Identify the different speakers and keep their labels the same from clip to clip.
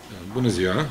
Speaker 1: Bună ziua!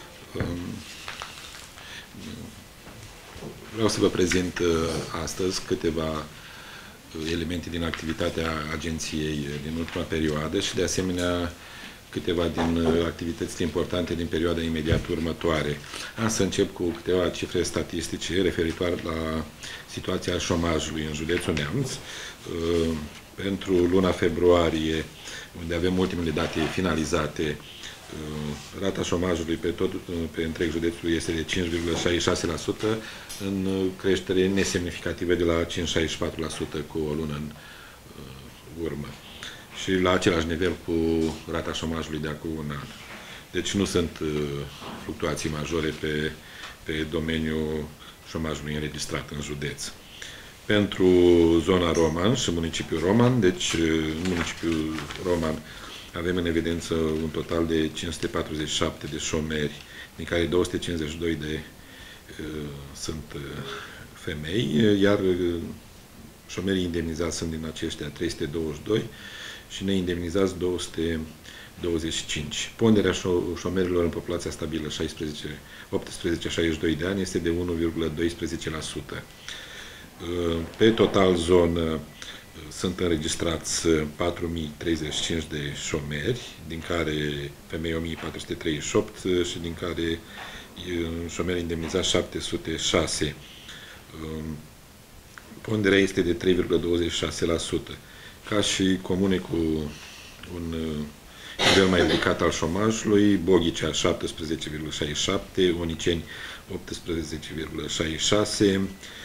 Speaker 1: Vreau să vă prezint astăzi câteva elemente din activitatea agenției din ultima perioadă și, de asemenea, câteva din activitățile importante din perioada imediat următoare. Am să încep cu câteva cifre statistice referitoare la situația șomajului în județul Neamț. Pentru luna februarie, unde avem ultimele date finalizate, rata șomajului pe întreg județul este de 5,66%, în creștere nesemnificativă de la 5,64% cu o lună în urmă. Și la același nivel cu rata șomajului de acum un an. Deci nu sunt fluctuații majore pe domeniul șomajului înregistrat în județ. Pentru zona Roman și municipiul Roman, deci în municipiul Roman avem în evidență un total de 547 de șomeri, din care 252 sunt femei, iar șomerii indemnizați sunt din aceștia 322 și neindemnizați 225. Ponderea șomerilor în populația stabilă 18-62 de ani este de 1,12%. Pe total zonă sunt înregistrați 4.035 de șomeri, din care femei 1.438 și din care șomeri indemnizați 706. Ponderea este de 3,26%. Ca și comune cu un nivel mai ridicat al șomajului, Boghicea 17,67, Oniceni 18,66,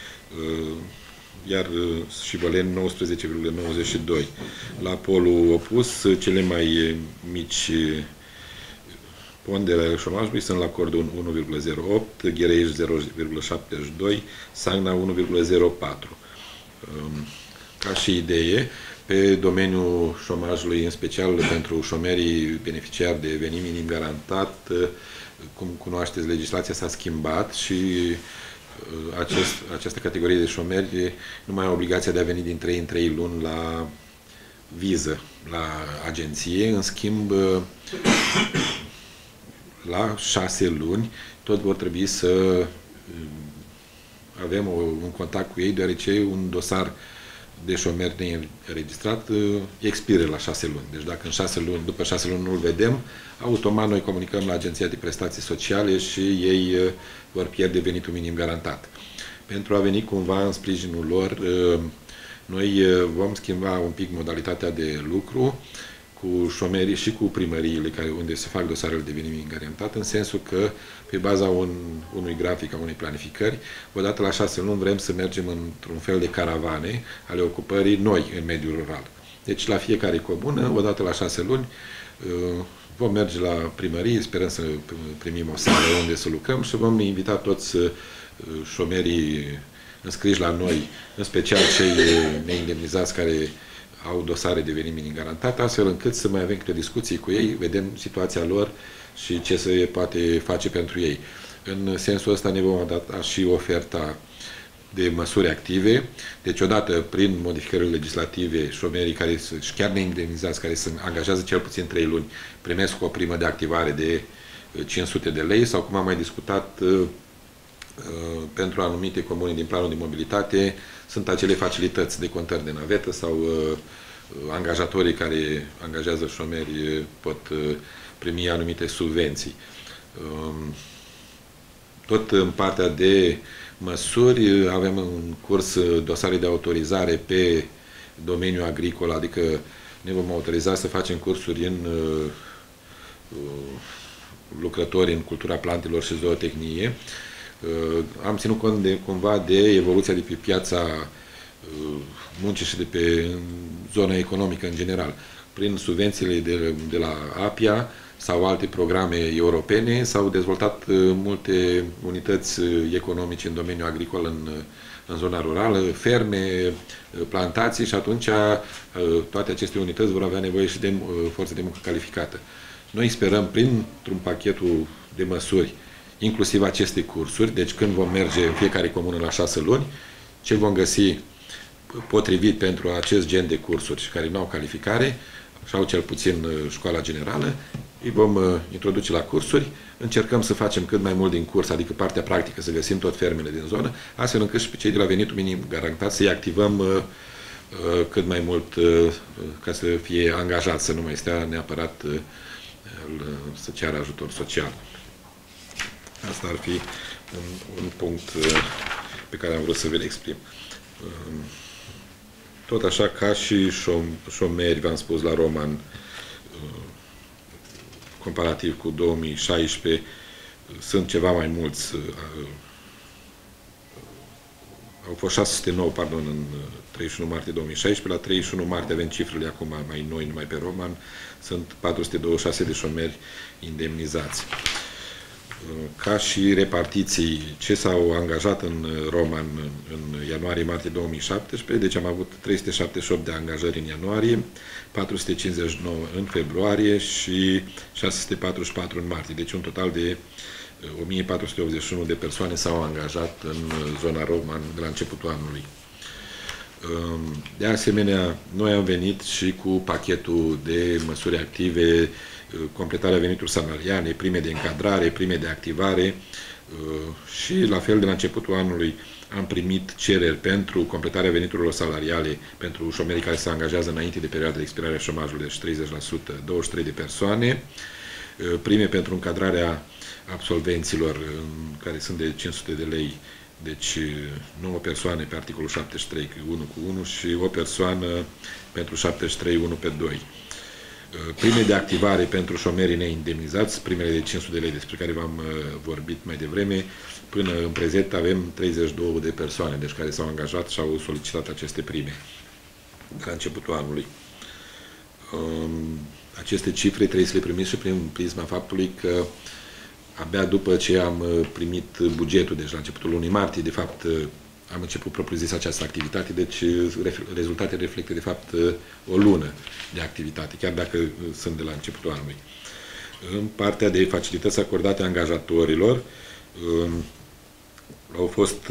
Speaker 1: iar și Văleni 19,92. La polul opus, cele mai mici pondere șomajului sunt la Cordon 1,08, Ghereiș 0,72, Sagna 1,04. Ca și idee, pe domeniul șomajului, în special pentru șomerii beneficiari de venit minim garantat, cum cunoașteți, legislația s-a schimbat și această categorie de șomeri nu mai au obligația de a veni din 3 în 3 luni la viză, la agenție. În schimb, la 6 luni, tot vor trebui să avem un contact cu ei, deoarece un dosar de șomer neînregistrat expiră la 6 luni. Deci dacă după 6 luni nu-l vedem, automat noi comunicăm la Agenția de Prestații Sociale și ei vor pierde venitul minim garantat. Pentru a veni cumva în sprijinul lor, noi vom schimba un pic modalitatea de lucru cu șomerii și cu primăriile unde se fac dosarele de venit minim garantat, în sensul că, pe baza unui grafic, a unei planificări, odată la 6 luni vrem să mergem într-un fel de caravane ale ocupării noi în mediul rural. Deci la fiecare comună, odată la 6 luni, vom merge la primărie, sperăm să primim o sală unde să lucrăm și vom invita toți șomerii înscriși la noi, în special cei neindemnizați care au dosare de venit minim garantat, astfel încât să mai avem câte discuții cu ei, vedem situația lor și ce se poate face pentru ei. În sensul ăsta ne vom adapta și oferta de măsuri active. Deci, odată, prin modificările legislative, șomerii care sunt chiar neindemnizați, care se angajează cel puțin 3 luni, primesc o primă de activare de 500 de lei sau, cum am mai discutat, pentru anumite comuni din planul de mobilitate, sunt acele facilități de contări de navetă sau angajatorii care angajează șomeri pot primi anumite subvenții. Tot în partea de măsuri avem în curs dosare de autorizare pe domeniul agricol, adică ne vom autoriza să facem cursuri în lucrători în cultura plantelor și zootehnie. Am ținut cont cumva de evoluția de pe piața muncii și de pe zona economică în general. Prin subvențiile de la APIA sau alte programe europene s-au dezvoltat multe unități economice în domeniul agricol în zona rurală, ferme, plantații și atunci toate aceste unități vor avea nevoie și de forță de muncă calificată. Noi sperăm, printr-un pachetul de măsuri, inclusiv aceste cursuri, deci când vom merge în fiecare comună la 6 luni, ce vom găsi potrivit pentru acest gen de cursuri și care nu au calificare, și au cel puțin școala generală, îi vom introduce la cursuri, încercăm să facem cât mai mult din curs, adică partea practică, să găsim tot fermele din zonă, astfel încât și pe cei de la venitul minim garantat să-i activăm cât mai mult ca să fie angajați, să nu mai stea neapărat să ceară ajutor social. Asta ar fi un punct pe care am vrut să vi-l exprim. Tot așa ca și șomeri, v-am spus, la Roman, comparativ cu 2016, sunt ceva mai mulți. Au fost 609, pardon, în 31 martie 2016, la 31 martie avem cifrele acum mai noi, numai pe Roman, sunt 426 de șomeri indemnizați. Ca și repartiții ce s-au angajat în Roman în ianuarie-martie 2017, deci am avut 378 de angajări în ianuarie, 459 în februarie și 644 în martie, deci un total de 1481 de persoane s-au angajat în zona Roman de la începutul anului. De asemenea, noi am venit și cu pachetul de măsuri active, completarea veniturilor salariale, prime de încadrare, prime de activare și la fel de la începutul anului am primit cereri pentru completarea veniturilor salariale pentru șomerii care se angajează înainte de perioada de expirare a șomajului, deci 30%, 23 de persoane, prime pentru încadrarea absolvenților care sunt de 500 de lei, deci 9 persoane pe articolul 73, 1 cu 1 și o persoană pentru 73, 1 pe 2. Prime de activare pentru șomerii neindemnizați, primele de 500 de lei despre care v-am vorbit mai devreme, până în prezent avem 32 de persoane, deci care s-au angajat și au solicitat aceste prime de la începutul anului. Aceste cifre trebuie să le primiți și prin prisma faptului că abia după ce am primit bugetul, deci la începutul lunii martie, de fapt, am început propriu-zis această activitate, deci rezultatele reflectă, de fapt, o lună de activitate, chiar dacă sunt de la începutul anului. În partea de facilități acordate angajatorilor, au fost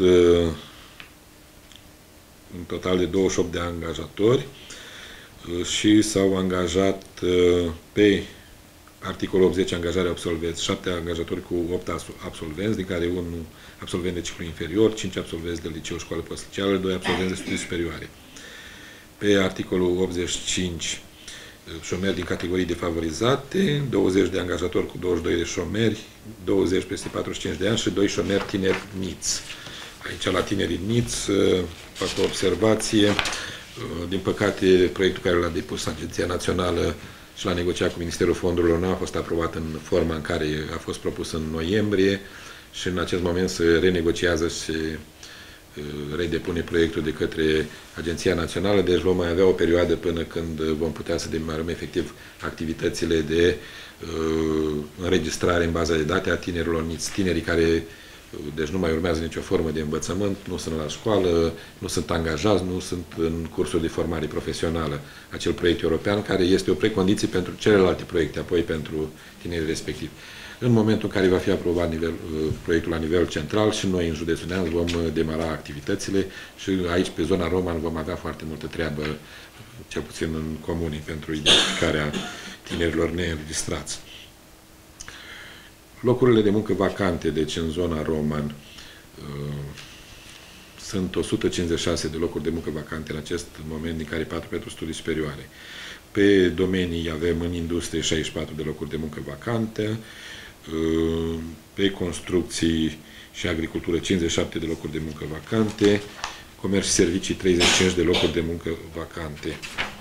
Speaker 1: în total de 28 de angajatori și s-au angajat pe articolul 80, angajare absolvenți, 7 angajatori cu 8 absolvenți, din care 1 absolvent de ciclu inferior, 5 absolvenți de liceu, școală post-liceală, 2 absolvenți de studii superioare. Pe articolul 85, șomeri din categorii defavorizate, 20 de angajatori cu 22 de șomeri, 20 peste 45 de ani și 2 șomeri tineri niți. Aici, la tinerii niți, fac o observație. Din păcate, proiectul care l-a depus Agenția Națională și l-a negociat cu Ministerul Fondurilor nu a fost aprobat în forma în care a fost propus în noiembrie și în acest moment se renegociază și redepune proiectul de către Agenția Națională, deci vom mai avea o perioadă până când vom putea să demarăm efectiv activitățile de înregistrare în baza de date a tinerilor niți, tinerii care deci nu mai urmează nicio formă de învățământ, nu sunt la școală, nu sunt angajați, nu sunt în cursuri de formare profesională. Acel proiect european care este o precondiție pentru celelalte proiecte, apoi pentru tinerii respectivi. În momentul în care va fi aprobat proiectul la nivel central și noi în județul Neamț vom demara activitățile și aici pe zona Roman vom avea foarte multă treabă, cel puțin în comuni, pentru identificarea tinerilor neînregistrați. Locurile de muncă vacante, deci în zona Roman, sunt 156 de locuri de muncă vacante în acest moment, din care 4 pentru studii superioare. Pe domenii avem în industrie 64 de locuri de muncă vacante, pe construcții și agricultură 57 de locuri de muncă vacante, comerț și servicii 35 de locuri de muncă vacante.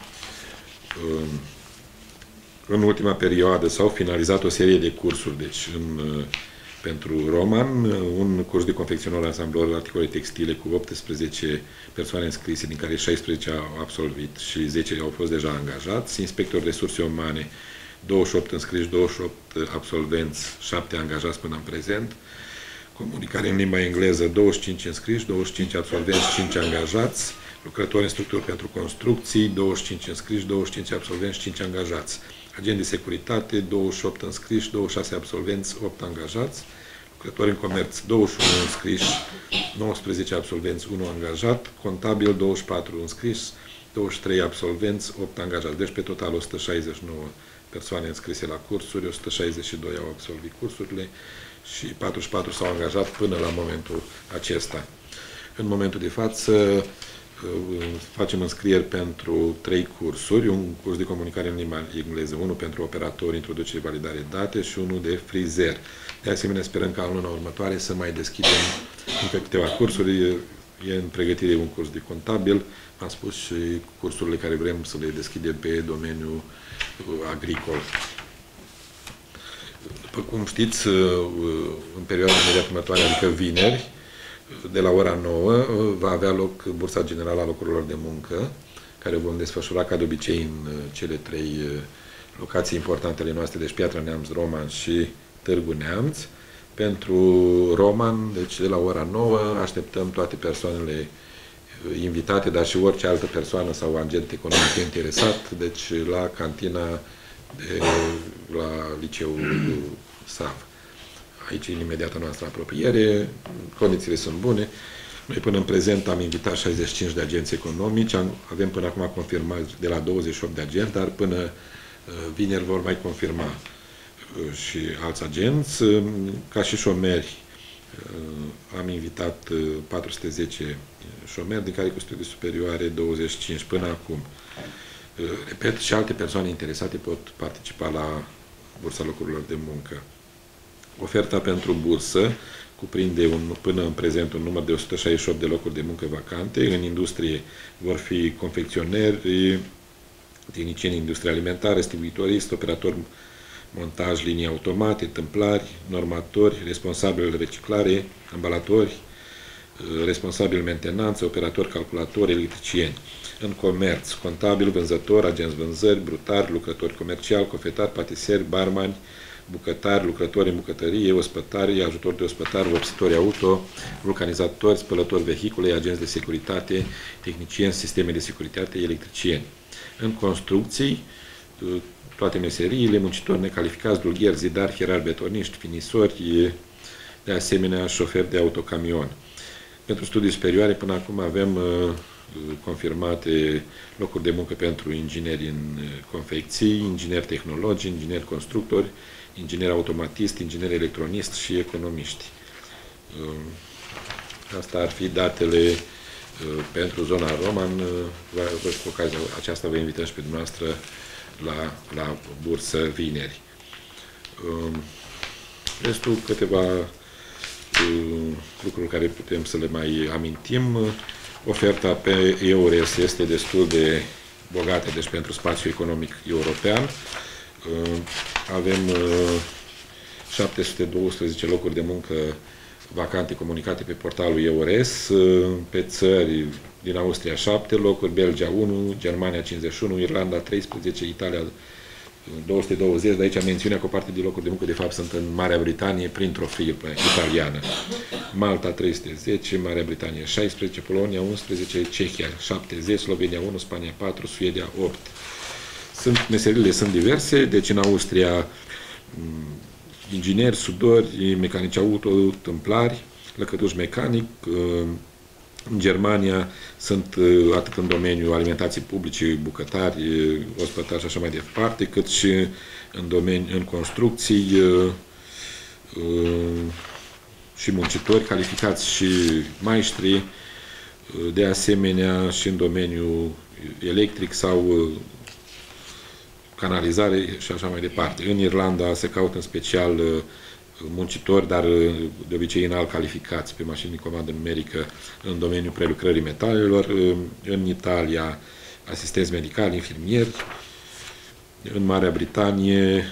Speaker 1: În ultima perioadă s-au finalizat o serie de cursuri, deci pentru Roman, un curs de confecționare asamblor articole textile cu 18 persoane înscrise, din care 16 au absolvit și 10 au fost deja angajați, inspectori resurse umane, 28 înscriși, 28 absolvenți, 7 angajați până în prezent, comunicare în limba engleză, 25 înscriși, 25 absolvenți, 5 angajați, lucrători în structuri pentru construcții, 25 înscriși, 25 absolvenți, 5 angajați. Agent de securitate, 28 înscriși, 26 absolvenți, 8 angajați. Lucrători în comerț, 21 înscriși, 19 absolvenți, 1 angajat. Contabil, 24 înscriși, 23 absolvenți, 8 angajați. Deci pe total 169 persoane înscrise la cursuri, 162 au absolvit cursurile și 44 s-au angajat până la momentul acesta. În momentul de față facem înscrieri pentru 3 cursuri, un curs de comunicare în limba engleză, unul pentru operatori, introducere, validare date și unul de frizer. De asemenea, sperăm ca în luna următoare să mai deschidem încă câteva cursuri. E în pregătire un curs de contabil, am spus, și cursurile care vrem să le deschidem pe domeniul agricol. După cum știți, în perioada imediat următoare, adică vineri, de la ora 9, va avea loc Bursa Generală a Locurilor de Muncă, care vom desfășura ca de obicei în cele 3 locații importante ale noastre, deci Piatra Neamț, Roman și Târgu Neamț. Pentru Roman, deci de la ora 9, așteptăm toate persoanele invitate, dar și orice altă persoană sau agent economic interesat, deci la cantina de la liceul SAV. Aici, în imediata noastră apropiere, condițiile sunt bune. Noi până în prezent am invitat 65 de agenți economici, avem până acum confirmați de la 28 de agenți, dar până vineri vor mai confirma și alți agenți. Ca și șomeri, am invitat 410 șomeri, din care cu studii superioare 25 până acum. Repet, și alte persoane interesate pot participa la Bursa Locurilor de Muncă. Oferta pentru bursă cuprinde până în prezent un număr de 168 de locuri de muncă vacante. În industrie vor fi confecționeri, tehnicieni industrie alimentară, distribuitoriști, operatori montaj, linii automate, tâmplari, normatori, responsabili reciclare, ambalatori, responsabili mentenanță, operatori calculatori, electricieni. În comerț, contabil, vânzător, agenți vânzări, brutari, lucrători comerciali, cofetari, patiseri, barmani, bucătari, lucrători în bucătărie, ospătari, ajutori de ospătari, vopsitori auto, vulcanizatori, spălători vehicule, agenți de securitate, tehnicieni, sisteme de securitate, electricieni. În construcții, toate meseriile, muncitori necalificați, dulgheri, zidari, hierari, betoniști, finisori, de asemenea șoferi de autocamion. Pentru studii superioare, până acum avem confirmate locuri de muncă pentru ingineri în confecții, ingineri tehnologi, ingineri constructori, ingineri automatist, ingineri electronist și economiști. Asta ar fi datele pentru zona Roman. Cu ocazia aceasta vă invităm și pe dumneavoastră la bursă vineri. Restul câteva lucruri care putem să le mai amintim. Oferta pe EURES este destul de bogată, deci pentru spațiul economic european. Avem 712 locuri de muncă vacante comunicate pe portalul EURES, pe țări din Austria 7 locuri, Belgia 1, Germania 51, Irlanda 13, Italia 220, de aici mențiunea că o parte din locuri de muncă de fapt sunt în Marea Britanie printr-o firmă italiană. Malta 310, Marea Britanie 16, Polonia 11, Cehia 70, Slovenia 1, Spania 4, Suedia 8. Meserile sunt diverse, deci în Austria ingineri, sudori, mecanici auto, tâmplari, lăcătuș mecanic. În Germania sunt atât în domeniul alimentației publice, bucătari, ospătari și așa mai departe, cât și în construcții și muncitori calificați și maestri, de asemenea și în domeniul electric sau canalizare și așa mai departe. În Irlanda se caută în special muncitori, dar de obicei înalt calificați pe mașini de comandă numerică în domeniul prelucrării metalelor. În Italia, asistenți medicali, infirmieri. În Marea Britanie,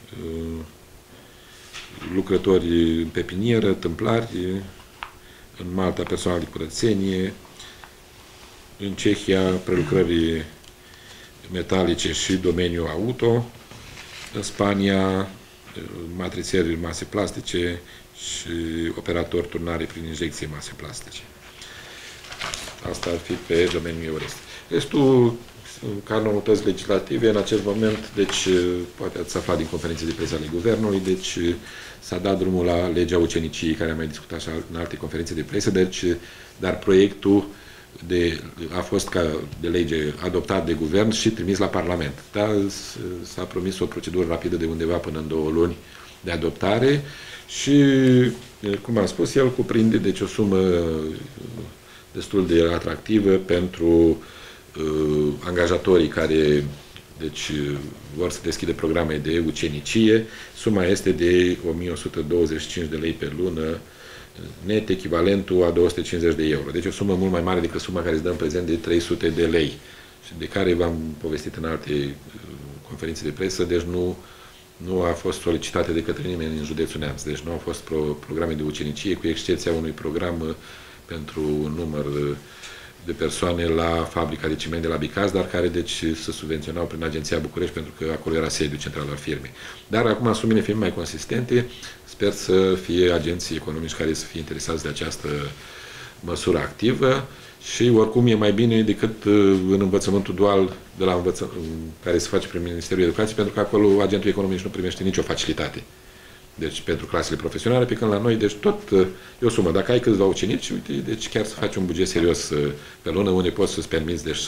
Speaker 1: lucrători în pepinieră, tâmplari. În Malta, personal de curățenie. În Cehia, prelucrării metalice și domeniul auto. În Spania, matrițieri mase plastice și operatori turnare prin injecție mase plastice. Asta ar fi pe domeniul EURES. Restul, ca noutăți legislative, în acest moment, deci, poate ați aflat din conferințe de presă ale Guvernului, deci s-a dat drumul la legea uceniciei, care am mai discutat și în alte conferințe de presă, deci, dar proiectul a fost ca de lege adoptat de guvern și trimis la Parlament. Dar s-a promis o procedură rapidă de undeva până în 2 luni de adoptare și, cum am spus, el cuprinde deci o sumă destul de atractivă pentru angajatorii care deci, vor să deschide programe de ucenicie. Suma este de 1125 de lei pe lună, net echivalentul a 250 de euro. Deci o sumă mult mai mare decât suma care se dă în prezent de 300 de lei și de care v-am povestit în alte conferințe de presă, deci nu a fost solicitate de către nimeni în județul Neamț. Deci nu au fost programe de ucenicie, cu excepția unui program pentru un număr de persoane la fabrica de ciment de la Bicaz, dar care deci se subvenționau prin Agenția București, pentru că acolo era sediul central al firmei. Dar acum sumele fiind mai consistente, sper să fie agenții economici care să fie interesați de această măsură activă și oricum e mai bine decât în învățământul dual de la care se face prin Ministerul Educației, pentru că acolo agentul economic nu primește nicio facilitate. Deci pentru clasele profesionale, pe când la noi, deci tot e o sumă. Dacă ai câțiva ucenici, uite, deci chiar să faci un buget serios pe lună, unde poți să-ți permiți deci,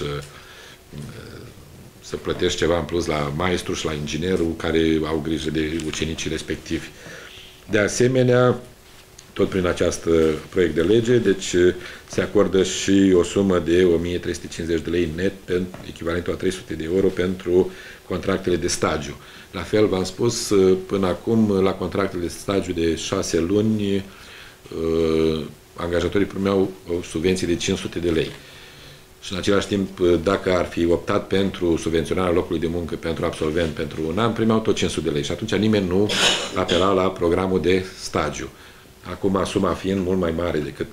Speaker 1: să plătești ceva în plus la maestru și la inginerul care au grijă de ucenicii respectivi. De asemenea, tot prin acest proiect de lege, deci se acordă și o sumă de 1350 de lei net, echivalentul a 300 de euro pentru contractele de stagiu. La fel, v-am spus, până acum, la contractele de stagiu de 6 luni, angajatorii primeau o subvenție de 500 de lei. Și în același timp, dacă ar fi optat pentru subvenționarea locului de muncă pentru absolvent pentru un an, primeau tot 500 de lei. Și atunci nimeni nu apela la programul de stagiu. Acum, suma fiind mult mai mare decât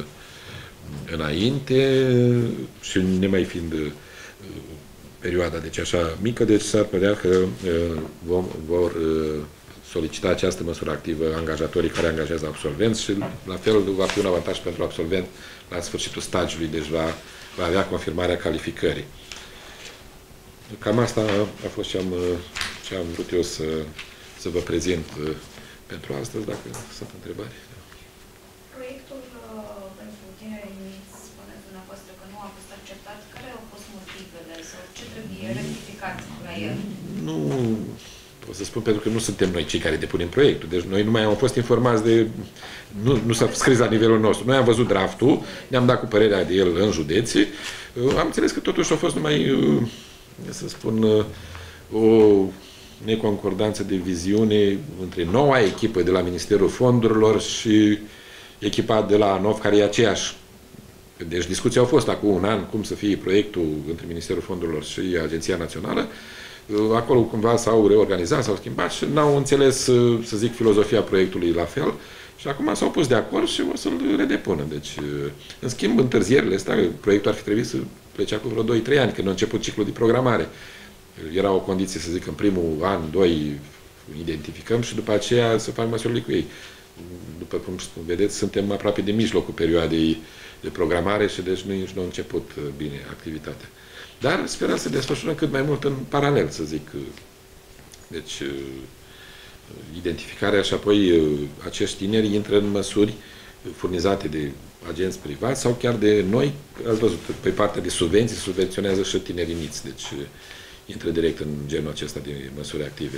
Speaker 1: înainte și nemai fiind perioada deci așa mică, deci s-ar părea că vor solicita această măsură activă angajatorii care angajează absolvenți și la fel va fi un avantaj pentru absolvent la sfârșitul stagiului, deci va avea confirmarea calificării. Cam asta a fost ce am vrut eu să vă prezint pentru astăzi, dacă sunt întrebări. Proiectul
Speaker 2: pentru tineri mici, spuneți dumneavoastră că nu a fost acceptat. Care au fost motivele sau ce trebuie rectificat la el?
Speaker 1: Nu pot să spun, pentru că nu suntem noi cei care depunem proiectul. Deci noi nu mai am fost informați de... Nu s-a scris la nivelul nostru. Noi am văzut draftul, ne-am dat cu părerea de el în județe. Am înțeles că totuși a fost numai, să spun, o neconcordanță de viziune între noua echipă de la Ministerul Fondurilor și echipa de la ANOF, care e aceeași. Deci discuții au fost acum un an cum să fie proiectul între Ministerul Fondurilor și Agenția Națională. Acolo cumva s-au reorganizat, s-au schimbat și n-au înțeles, să zic, filozofia proiectului la fel. Și acum s-au pus de acord și o să-l redepună. Deci, în schimb, întârzierile astea, proiectul ar fi trebuit să plece cu vreo 2-3 ani, când a început ciclul de programare. Era o condiție, să zic, în primul an, 2, identificăm și după aceea să fac măsurile cu ei. După cum vedeți, suntem aproape de mijlocul perioadei de programare și deci nici nu a început bine activitatea. Dar sperăm să desfășurăm cât mai mult în paralel, să zic. Deci, identificarea și apoi acești tineri intră în măsuri furnizate de agenți privați sau chiar de noi, ați văzut, pe partea de subvenții, subvenționează și tinerii mici. Deci, intră direct în genul acesta de măsuri active.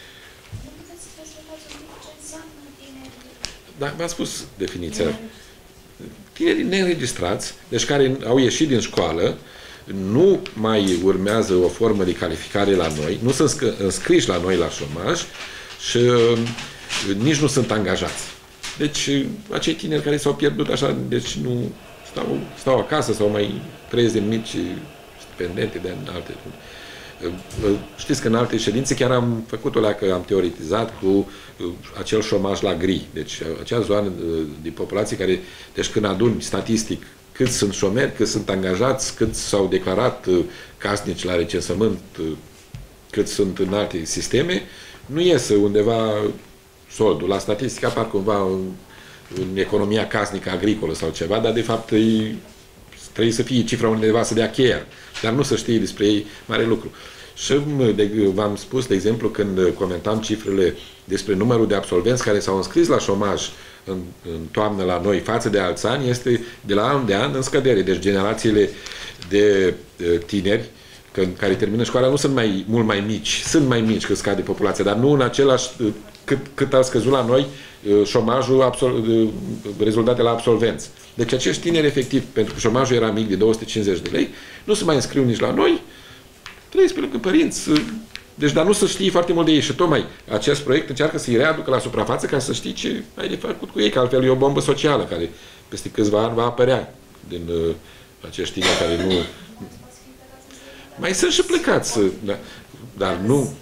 Speaker 1: Da, v-am spus definiția. Tinerii neînregistrați, deci care au ieșit din școală, nu mai urmează o formă de calificare la noi, nu sunt înscriși la noi la șomaj și nici nu sunt angajați. Deci, acei tineri care s-au pierdut așa, deci nu stau acasă sau mai trăiesc în mici dependente de alte. Știți că în alte ședințe chiar am făcut-o că am teoretizat cu acel șomaj la gri. Deci acea zonă de populație care, deci când aduni statistic cât sunt șomeri, cât sunt angajați, cât s-au declarat casnici la recensământ, cât sunt în alte sisteme, nu iese undeva soldul. La statistică apar cumva în economia casnică, agricolă sau ceva, dar de fapt trebuie să fie cifra undeva să dea cheia, dar nu să știe despre ei mare lucru. Și v-am spus, de exemplu, când comentam cifrele despre numărul de absolvenți care s-au înscris la șomaj în toamnă la noi față de alți ani, este de la an de an în scădere. Deci generațiile de tineri care termină școala nu sunt mult mai mici, sunt mai mici cât scade populația, dar nu în același cât a scăzut la noi șomajul rezultate la absolvenți. Deci acești tineri, efectiv, pentru că șomajul era mic de 250 de lei, nu se mai înscriu nici la noi, trăiesc pe lângă părinți. Deci, dar nu să știi foarte mult de ei. Și tocmai acest proiect încearcă să-i readucă la suprafață ca să știi ce ai de făcut cu ei, că altfel e o bombă socială care peste câțiva ani va apărea din acești tineri care nu... Mai sunt și plecați, dar nu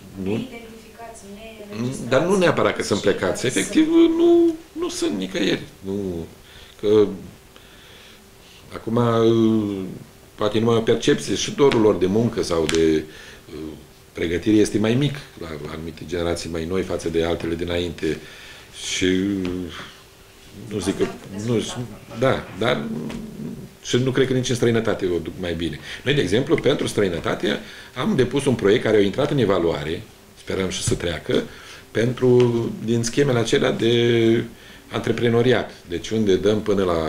Speaker 1: dar nu neapărat că sunt plecați. Efectiv, nu sunt nicăieri. Că acum poate numai o percepție și dorul lor de muncă sau de pregătire este mai mic la anumite generații mai noi față de altele dinainte. Și nu zic că... Da, dar și nu cred că nici în străinătate o duc mai bine. Noi, de exemplu, pentru străinătate am depus un proiect care a intrat în evaluare, sperăm și să treacă, din schemele acelea de antreprenoriat. Deci unde dăm până la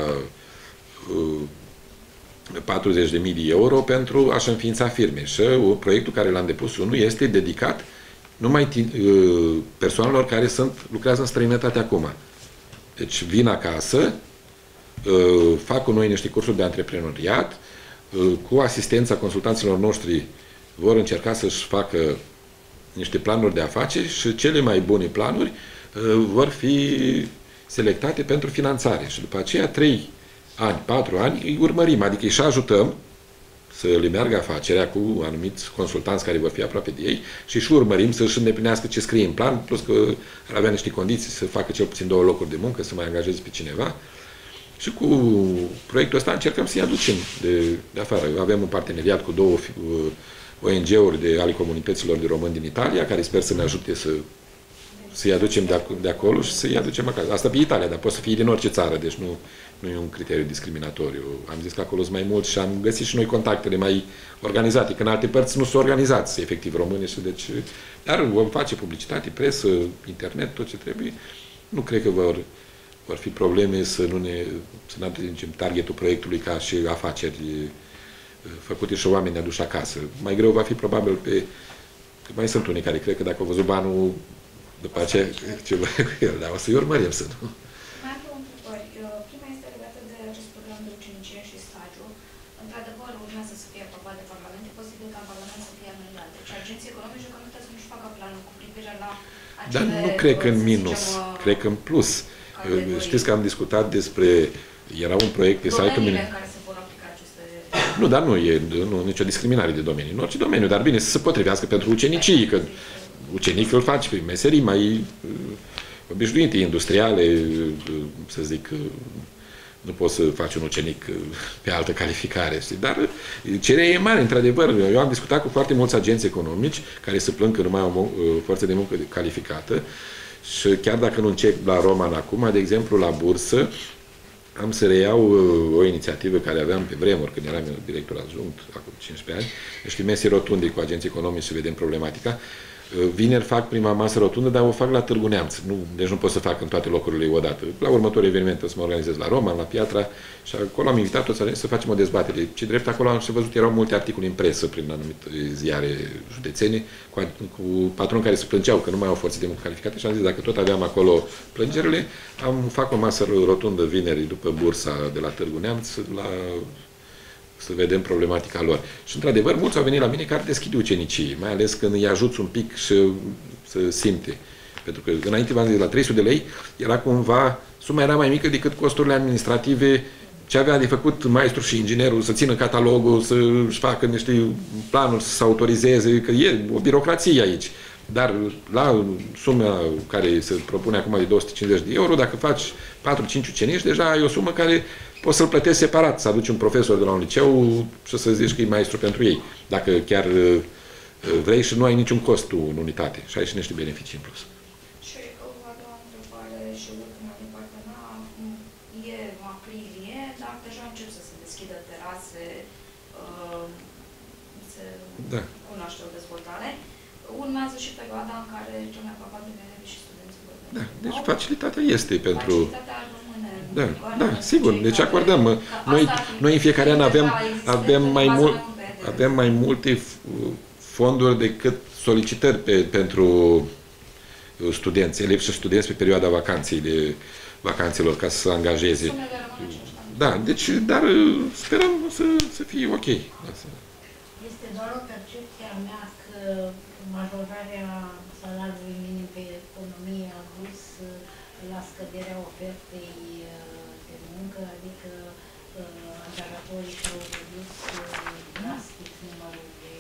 Speaker 1: 40.000 de euro pentru a-și înființa firme. Și proiectul care l-am depus unul este dedicat numai persoanelor care lucrează în străinătate acum. Deci vin acasă, fac cu noi niște cursuri de antreprenoriat, cu asistența consultanților noștri vor încerca să-și facă niște planuri de afaceri și cele mai bune planuri vor fi selectate pentru finanțare. Și după aceea 3 ani, 4 ani îi urmărim, adică îi și ajutăm să le meargă afacerea cu anumiți consultanți care vor fi aproape de ei și își urmărim să-și îndeplinească ce scrie în plan, plus că ar avea niște condiții să facă cel puțin 2 locuri de muncă, să mai angajeze pe cineva. Și cu proiectul ăsta încercăm să-i aducem de afară. Avem un parteneriat cu 2 ONG-uri ale comunităților de români din Italia, care sper să ne ajute să-i aducem de acolo și să-i aducem acasă. Asta pe Italia, dar poate să fie din orice țară, deci nu e un criteriu discriminatoriu. Am zis că acolo sunt mai mulți și am găsit și noi contactele mai organizate, că în alte părți nu sunt organizați, efectiv, români și deci... Dar vom face publicitate, presă, internet, tot ce trebuie. Nu cred că vor fi probleme să nu atingem targetul proiectului ca și afaceri făcute și oameni aduși acasă. Mai greu va fi probabil că mai sunt unii care cred că dacă au văzut banul după aceea ceva cu el, dar o să-i urmărim să nu.
Speaker 2: Mai am 2 întrebări. Prima este legată de acest program de ucenicie și stagiu. Într-adevăr, urmează să fie aprobat de Parlament, e posibil ca Parlament să fie anulat. Deci agenții economice că nu trebuie să-și facă planul cu privire la acele...
Speaker 1: Dar nu cred că în minus, cred că în plus. Știți că am discutat despre... Era un proiect de site...
Speaker 2: Domeniile în care se vor aplica aceste...
Speaker 1: Nu, dar nu e nicio discriminare de domeniu. În orice domeniu, dar bine, să se potrivească pentru ucenicii, că ucenic îl faci pe meserii mai obișnuite, industriale, să zic, nu poți să faci un ucenic pe altă calificare. Dar cererea e mare, într-adevăr. Eu am discutat cu foarte mulți agenți economici care se plâng că nu mai au forță de muncă calificată și chiar dacă nu încep la Roman acum, de exemplu, la bursă, am să reiau o inițiativă care aveam pe vremuri, când eram director adjunct, acum 15 ani, niște mese rotunde cu agenții economici să vedem problematica. Vineri fac prima masă rotundă, dar o fac la Târgu Neamț. Deci nu pot să fac în toate locurile odată. La următorul eveniment o să mă organizez la Roma, la Piatra și acolo am invitat toți să facem o dezbatere. Ce drept acolo am și văzut, erau multe articole în presă prin anumite ziare județene cu patroni care se plângeau că nu mai au forțe de muncă calificate și am zis, dacă tot aveam acolo plângerile, fac o masă rotundă vineri după bursa de la Târgu Neamț să vedem problematica lor. Și, într-adevăr, mulți au venit la mine care deschid ucenicii, mai ales când îi ajuți un pic și să simte. Pentru că, înainte v-am zis, la 300 de lei, era cumva, suma era mai mică decât costurile administrative, ce avea de făcut maestru și inginerul, să țină catalogul, să-și facă niște planuri, să se autorizeze, că e o birocrație aici. Dar la suma care se propune acum de 250 de euro, dacă faci 4-5 ucenici, deja ai o sumă care poți să-l plătești separat, să aduci un profesor de la un liceu și să zici că e maestru pentru ei. Dacă chiar vrei și nu ai niciun cost în unitate și ai și niște beneficii în plus.
Speaker 2: Și o a doua întrebare și ultima din partea mea, e aprilie, dar deja încep să se deschidă terase, se cunoaște o dezvoltare. Urmează și perioada în care cel mai probabil elevi și studenții vor veni.
Speaker 1: Da, deci facilitatea este pentru...
Speaker 2: Facilitatea rămâne.
Speaker 1: Da, sigur. Deci acordăm. Noi în fiecare an avem mai multe fonduri decât solicitări pentru studenți, elevi și studenți pe perioada vacanțelor ca să se angajeze. Da, deci, dar sperăm să fie ok.
Speaker 3: Este doar o percepție a mea că majorarea salariului minim pe economie a dus la scăderea ofertei de muncă, adică angajatorii și-au redus drastic numărul de...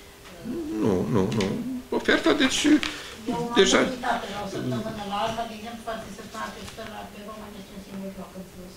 Speaker 1: Nu. Oferta, deci...
Speaker 3: Deja... la o săptămână la alta, de exemplu, poate săptămâna trecută pe România este un singur loc în plus.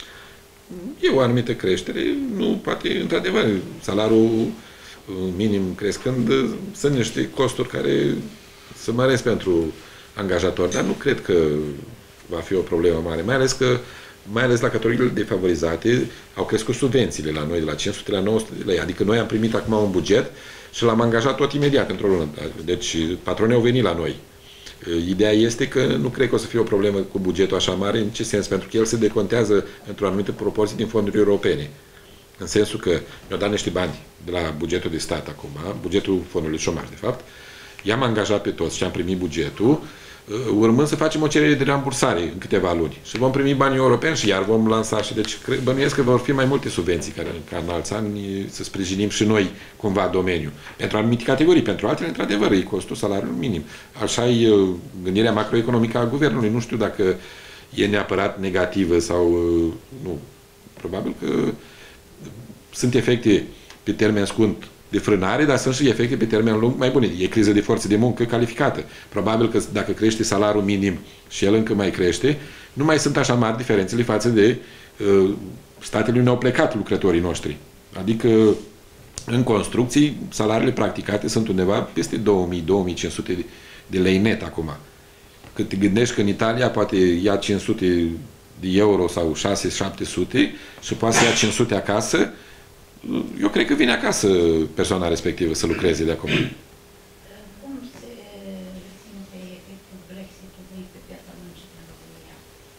Speaker 1: E o anumită creștere, nu poate, într-adevăr, salariul minim crescând, sunt niște costuri care se măresc pentru angajatori, dar nu cred că va fi o problemă mare, mai ales la categoriile defavorizate au crescut subvențiile la noi de la 500 la 900 de lei, adică noi am primit acum un buget și l-am angajat tot imediat într-o lună. Deci patronii au venit la noi. Ideea este că nu cred că o să fie o problemă cu bugetul așa mare. În ce sens? Pentru că el se decontează într-o anumită proporție din fonduri europene. În sensul că mi-au dat niște bani de la bugetul de stat acum, bugetul fondului șomaj, de fapt. I-am angajat pe toți și am primit bugetul, urmând să facem o cerere de rambursare în câteva luni. Și vom primi banii europeni și iar vom lansa și deci bănuiesc că vor fi mai multe subvenții care ca în alți ani să sprijinim și noi cumva domeniul. Pentru anumite categorii, pentru altele, într-adevăr, e costul salariului minim. Așa e gândirea macroeconomică a guvernului. Nu știu dacă e neapărat negativă sau nu. Probabil că sunt efecte pe termen scurt de frânare, dar sunt și efecte pe termen lung mai bune. E criză de forță de muncă calificată. Probabil că dacă crește salariul minim și el încă mai crește, nu mai sunt așa mari diferențele față de statele unde au plecat lucrătorii noștri. Adică în construcții, salariile practicate sunt undeva peste 2000-2500 de lei net acum. Când te gândești că în Italia poate ia 500 de euro sau 600-700 și poate să ia 500 acasă, eu cred că vine acasă persoana respectivă să lucreze de acum.
Speaker 3: Cum se simte efectul Brexit-ului pe piața muncii din România?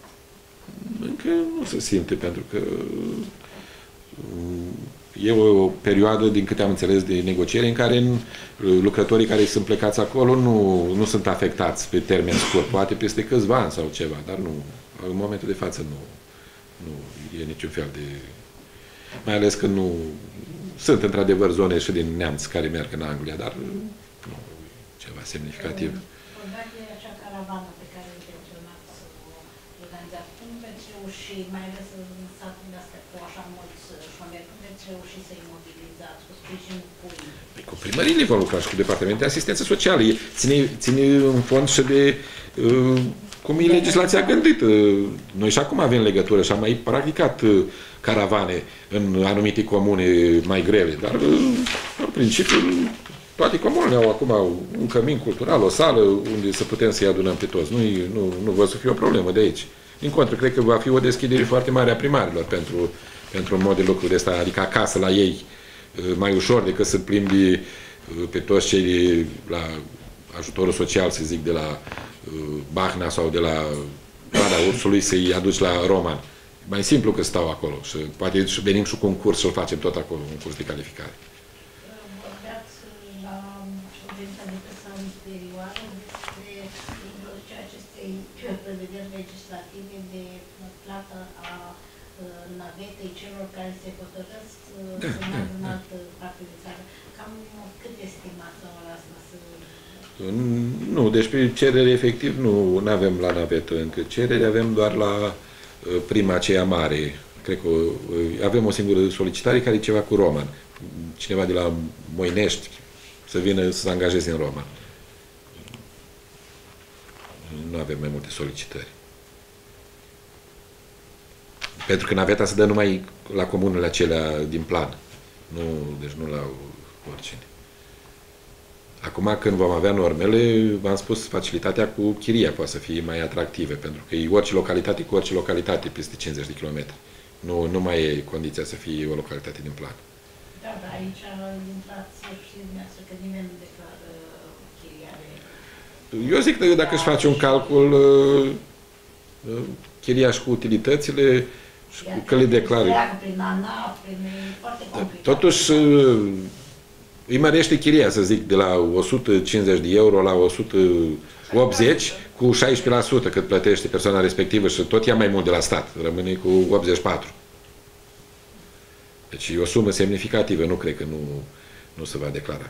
Speaker 1: Încă nu se simte, pentru că e o perioadă, din câte am înțeles, de negociere în care lucrătorii care sunt plecați acolo nu sunt afectați pe termen scurt, poate peste câțiva ani sau ceva, dar nu, în momentul de față nu e niciun fel de... Mai ales că nu... Sunt, într-adevăr, zone și din Neamț care merg în Anglia, dar nu ceva semnificativ.
Speaker 3: Odată acea caravană pe care intenționați să o organizați, cum veți reuși, mai ales în satele astea cu așa mulți șomeri, cum veți reuși să-i mobilizați cu sprijinul cui?
Speaker 1: Păi cu primările vom lucra și cu departamentul de asistență socială. Ține în fond și de... cum e legislația gândită. Noi și acum avem legătură și am mai practicat caravane în anumite comune mai grele, dar în principiu toate comunele au acum un cămin cultural, o sală unde să putem să-i adunăm pe toți. Nu văd să fie o problemă de aici. Din contră, cred că va fi o deschidere foarte mare a primarilor pentru un mod de lucru de ăsta, adică acasă la ei mai ușor decât să plimbi pe toți cei la ajutorul social, să zic, de la Bahna sau de la Valea Ursului să-i aduci la Roman. Mai simplu că stau acolo și poate venim și cu un curs să-l facem tot acolo, un curs de calificare.
Speaker 3: Vorbeați la ședința de presă anterioară despre introducerea acestei prevederi legislative de plată a navetei celor care se hotărăsc să meargă în altă parte de țară. Cam cât estimați la asta să...
Speaker 1: Nu, deci pe cerere efectiv nu avem la navetă încă cerere, avem doar la prima aceea mare. Cred că avem o singură solicitare care e ceva cu Roman. Cineva de la Moinești să vină să se angajeze în Roman. Nu avem mai multe solicitări. Pentru că naveta se dă numai la comunele acelea din plan. Deci nu la oricine. Acum, când vom avea normele, v-am spus, facilitatea cu chiria poate să fie mai atractivă, pentru că e orice localitate cu orice localitate peste 50 de kilometri. Nu mai e condiția să fie o localitate din plan.
Speaker 3: Da, dar aici intrați să știți dumneavoastră că nimeni nu declară chiriare.
Speaker 1: Eu zic că dacă își face un calcul chiriaș cu utilitățile și că le declară.
Speaker 3: Prin ANAF, prin foarte complicat.
Speaker 1: Totuși îi mărește chiria, să zic, de la 150 de euro la 180 cu 16% cât plătește persoana respectivă și tot ia mai mult de la stat. Rămâne cu 84. Deci e o sumă semnificativă, nu cred că nu se va declara.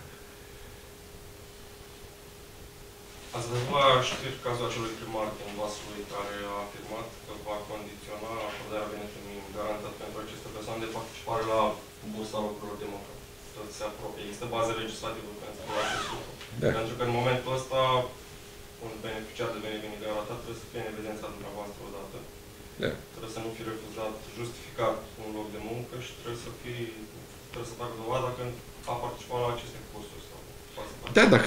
Speaker 4: Ați văzut știri cazul acelui primar din Vaslui care a afirmat că va condiționa acordarea venitului garantat pentru aceste persoane de participare la bursa locurilor de muncă. Tot se apropie. Există bază legislativă pentru acest lucru.
Speaker 1: Da.
Speaker 4: Pentru că în momentul ăsta un beneficiar de venit garantat trebuie să fie în evidența dumneavoastră odată.
Speaker 1: Da.
Speaker 4: Trebuie să nu fi refuzat justificat un loc de muncă și trebuie să facă dovada că a participat la aceste cursuri.
Speaker 1: Da, dacă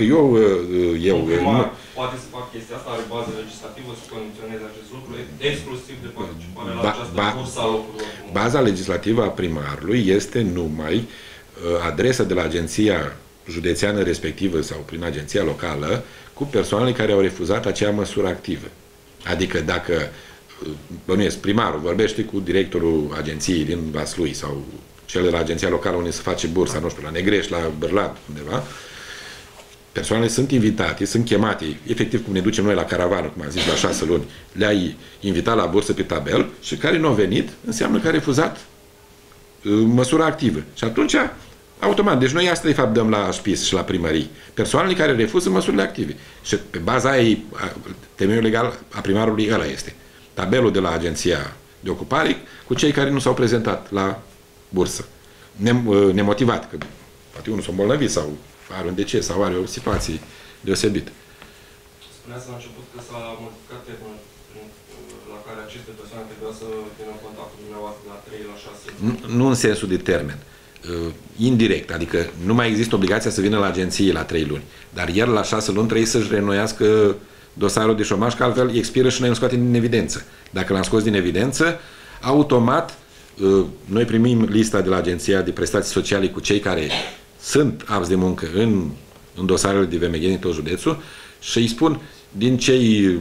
Speaker 4: poate să fac chestia asta, are bază legislativă să condiționeze acest lucru, exclusiv de participare la această cursă a locurilor.
Speaker 1: Baza legislativă a primarului este numai adresa de la agenția județeană respectivă sau prin agenția locală cu persoanele care au refuzat acea măsură activă. Adică dacă bănuiesc, primarul vorbește cu directorul agenției din Vaslui sau cel de la agenția locală unde se face bursa, nu știu, la Negrești, la Bârlad, undeva, persoanele sunt invitate, sunt chemate, efectiv cum ne ducem noi la caravană, cum am zis, la 6 luni, le-ai invitat la bursă pe tabel și care nu au venit, înseamnă că a refuzat măsura activă. Și atunci, automat, deci noi asta de fapt dăm la șpis și la primării. Persoanele care refuză măsurile active. Și pe baza aia, temeiul legal a primarului ăla este. Tabelul de la agenția de ocupare cu cei care nu s-au prezentat la bursă. Nemotivat, că poate unul s-a îmbolnăvit sau are un deces sau are o situație deosebită.
Speaker 4: Spuneați la început că s-a modificat termenul la care aceste persoane trebuia să vină în contact cu dumneavoastră la 3, la 6?
Speaker 1: Nu în sensul de termen. Indirect, adică nu mai există obligația să vină la agenție la 3 luni. Dar el la 6 luni trebuie să-și reînnoiască dosarul de șomaj, că altfel expiră și noi îl scoatem din evidență. Dacă l-am scos din evidență, automat noi primim lista de la Agenția de Prestații Sociale cu cei care sunt apți de muncă în dosarele de VMG din tot județul și îi spun, din cei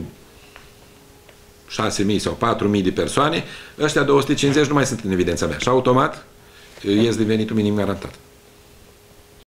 Speaker 1: 6.000 sau 4.000 de persoane, ăștia 250 nu mai sunt în evidența mea. Și automat ies de venitul minim garantat.